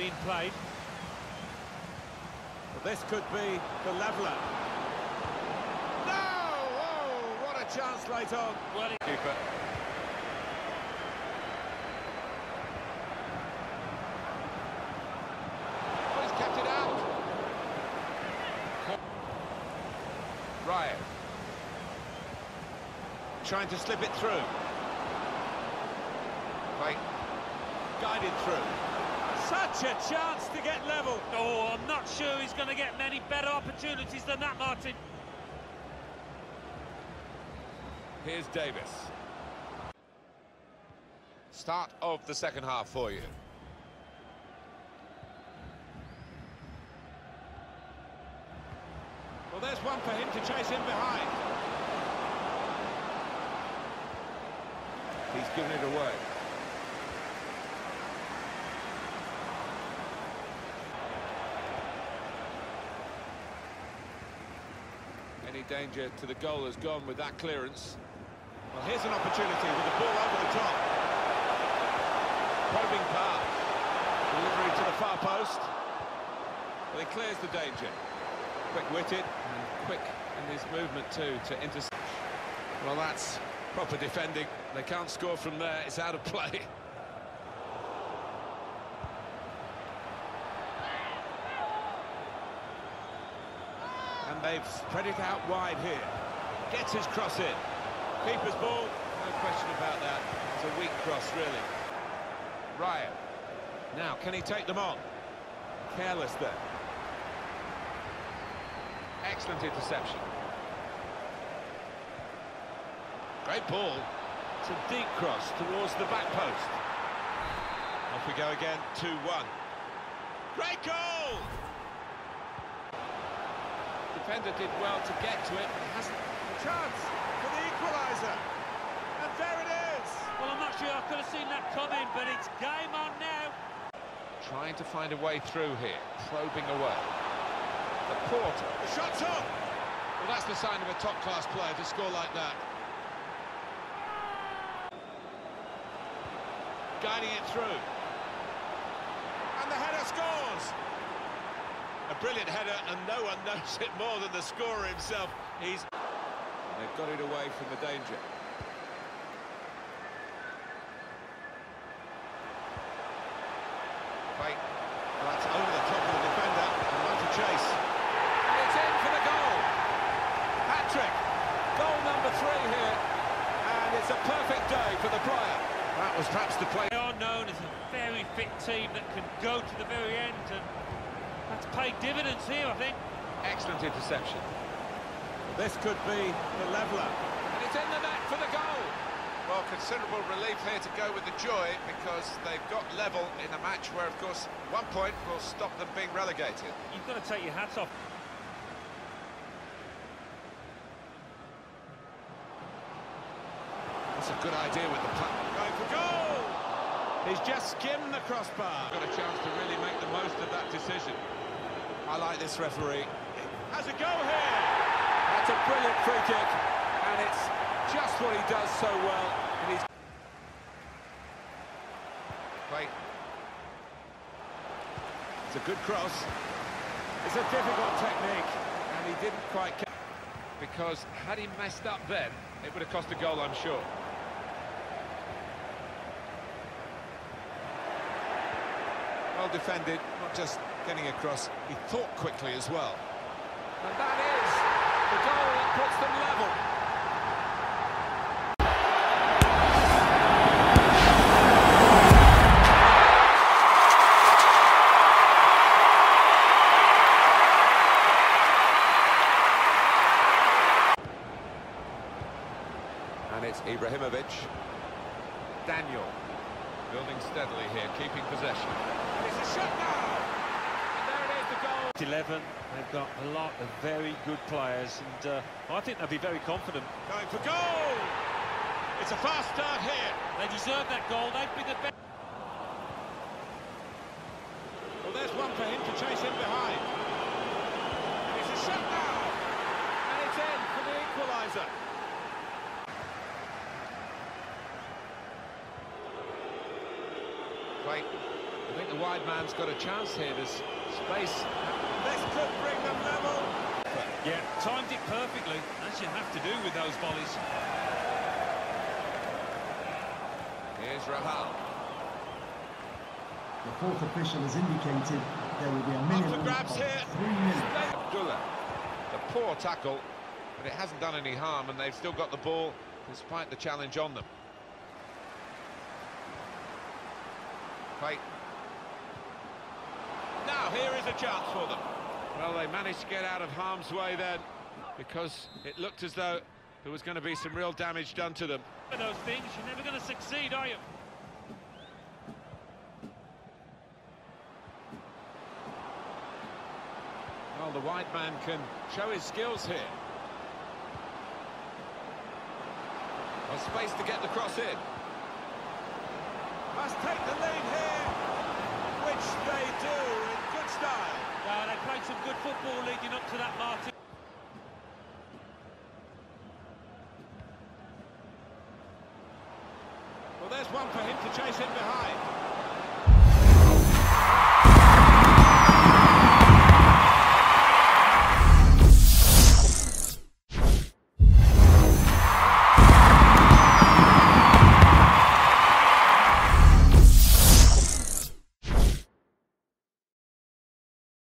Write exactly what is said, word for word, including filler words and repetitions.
being played. Well, this could be the leveller. No! Oh, what a chance late on. Well, it... Keeper. Oh, he's kept it out. Ryan. Trying to slip it through. Right. Guided through. Such a chance to get level. Oh, I'm not sure he's going to get many better opportunities than that, Martin. Here's Davis. Start of the second half for you. Well, there's one for him to chase in behind. He's given it away. Any danger to the goal has gone with that clearance. Well, here's an opportunity with the ball over the top. Probing pass. Delivery to the far post. Well, he clears the danger. Quick-witted and quick in his movement too to intercept. Well, that's proper defending. They can't score from there. It's out of play. And they've spread it out wide here. Gets his cross in. Keeper's ball, no question about that. It's a weak cross, really. Ryan. Now, can he take them on? Careless there. Excellent interception. Great ball. It's a deep cross towards the back post. Off we go again, two one. Great goal! Defender did well to get to it, but he hasn't a chance for the equaliser. And there it is! Well, I'm not sure I could have seen that coming, but it's game on now. Trying to find a way through here, probing away. The Porter. The shot's on! Well, that's the sign of a top-class player to score like that. Guiding it through. And the header scores! A brilliant header, and no one knows it more than the scorer himself. He's... They've got it away from the danger. Wait. Well, that's over the top of the defender. And on to chase. And it's in for the goal. Hat-trick. Goal number three here. And it's a perfect day for the player. That was perhaps the play. They are known as a very fit team that can go to the very end, and that's paid dividends here, I think. Excellent interception. This could be the leveller. And it's in the net for the goal. Well, considerable relief here to go with the joy, because they've got level in a match where, of course, one point will stop them being relegated. You've got to take your hats off. That's a good idea with the puck. Going for goal! He's just skimmed the crossbar. Got a chance to really make the most of that decision. I like this referee. Has a go here! That's a brilliant free kick, and it's just what he does so well. And he's... Wait. It's a good cross. It's a difficult technique, and he didn't quite catch. Because had he messed up then, it would have cost a goal, I'm sure. Well defended, not just getting across, he thought quickly as well. And that is the goal that puts them level. And it's Ibrahimovic. Daniel. Building steadily here, keeping possession. And it's a shot now! And there it is, the goal! eleven, they've got a lot of very good players, and uh, I think they'll be very confident. Going for goal! It's a fast start here. They deserve that goal, they've been the best. Well, there's one for him to chase in behind. And it's a shot now! And it's in for the equaliser. Wait, I think the the wide man's got a chance here. There's space. This could bring them level. Yeah, timed it perfectly, as you have to do with those volleys. Here's Rahal. The fourth official has indicated there will be a minimum Up for grabs of here. three minutes. Abdullah. The poor tackle, but it hasn't done any harm, and they've still got the ball despite the challenge on them. Fight. Now here is a chance for them. Well, they managed to get out of harm's way then, because it looked as though there was going to be some real damage done to them. Those things, you're never going to succeed, are you? Well, the wide man can show his skills here. Well, space to get the cross in. Must take the lead here, which they do in good style. Uh, they played some good football leading up to that, Martin. Well, there's one for him to chase in behind.